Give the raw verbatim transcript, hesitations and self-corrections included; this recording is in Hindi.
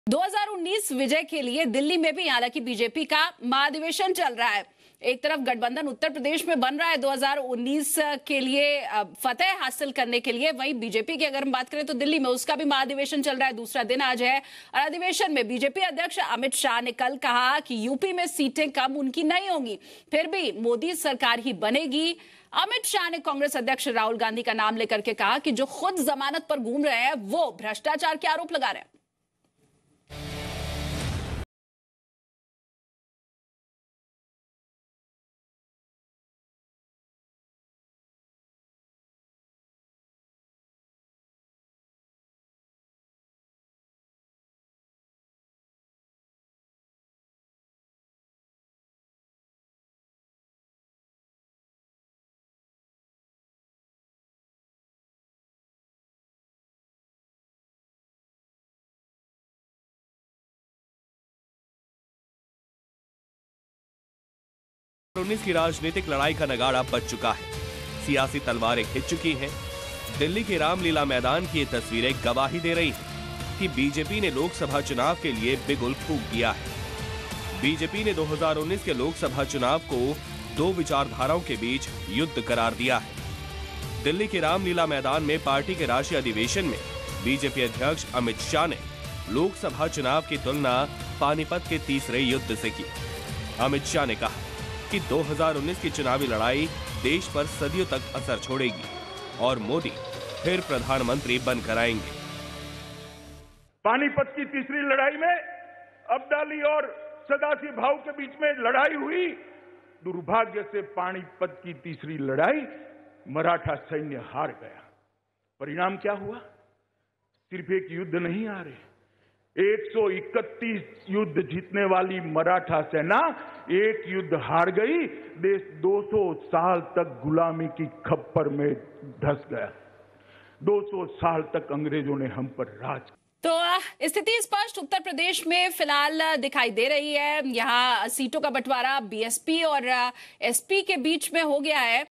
दो हज़ार उन्नीस विजय के लिए दिल्ली में भी हालांकि बीजेपी का महाधिवेशन चल रहा है। एक तरफ गठबंधन उत्तर प्रदेश में बन रहा है दो हज़ार उन्नीस के लिए फतेह हासिल करने के लिए, वहीं बीजेपी की अगर हम बात करें तो दिल्ली में उसका भी महाधिवेशन चल रहा है। दूसरा दिन आज है और अधिवेशन में बीजेपी अध्यक्ष अमित शाह ने कल कहा कि यूपी में सीटें कम उनकी नहीं होंगी, फिर भी मोदी सरकार ही बनेगी। अमित शाह ने कांग्रेस अध्यक्ष राहुल गांधी का नाम लेकर के कहा कि जो खुद जमानत पर घूम रहे हैं वो भ्रष्टाचार के आरोप लगा रहे हैं। उन्नीस की राजनीतिक लड़ाई का नगाड़ा बज चुका है। सियासी तलवारें खिंच चुकी हैं। दिल्ली के रामलीला मैदान की ये तस्वीरें गवाही दे रही हैं कि बीजेपी ने लोकसभा चुनाव के लिए बिगुल फूंक दिया है। बीजेपी ने दो हज़ार उन्नीस के लोकसभा चुनाव को दो विचारधाराओं के बीच युद्ध करार दिया है। दिल्ली के रामलीला मैदान में पार्टी के राष्ट्रीय अधिवेशन में बीजेपी अध्यक्ष अमित शाह ने लोकसभा चुनाव की तुलना पानीपत के तीसरे युद्ध से की। अमित शाह ने कहा कि दो हज़ार उन्नीस की चुनावी लड़ाई देश पर सदियों तक असर छोड़ेगी और मोदी फिर प्रधानमंत्री बनकर आएंगे। पानीपत की तीसरी लड़ाई में अब्दाली और सदाशिव भाऊ के बीच में लड़ाई हुई। दुर्भाग्य से पानीपत की तीसरी लड़ाई मराठा सैन्य हार गया। परिणाम क्या हुआ? सिर्फ एक युद्ध नहीं हारे, एक सौ इकतीस युद्ध जीतने वाली मराठा सेना एक युद्ध हार गई। देश दो सौ साल तक गुलामी की खप्पर में धंस गया। दो सौ साल तक अंग्रेजों ने हम पर राज किया। तो स्थिति स्पष्ट उत्तर प्रदेश में फिलहाल दिखाई दे रही है। यहाँ सीटों का बंटवारा बीएसपी और एसपी के बीच में हो गया है।